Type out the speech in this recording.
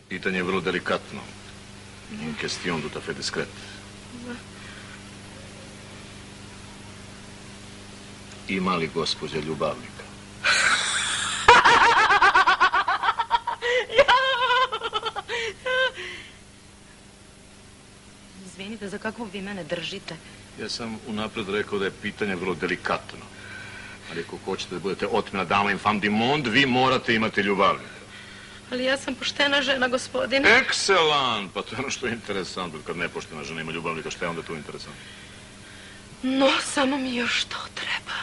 Pitanje je vrlo delikatno. Une question tout à fait discrète. Ima li gospođa ljubavnika? Izvinite, za kakvog vi mene držite? Ja sam unapred rekao da je pitanje vrlo delikatno. Ali ako hoćete da budete otmena dama infam du monde, vi morate imati ljubavnika. Ali ja sam poštena žena, gospodine. Ekselant! Pa to je ono što je interesantno. Kad nepoštena žena ima ljubavnika, što je onda tu interesantno? No, samo mi još to treba.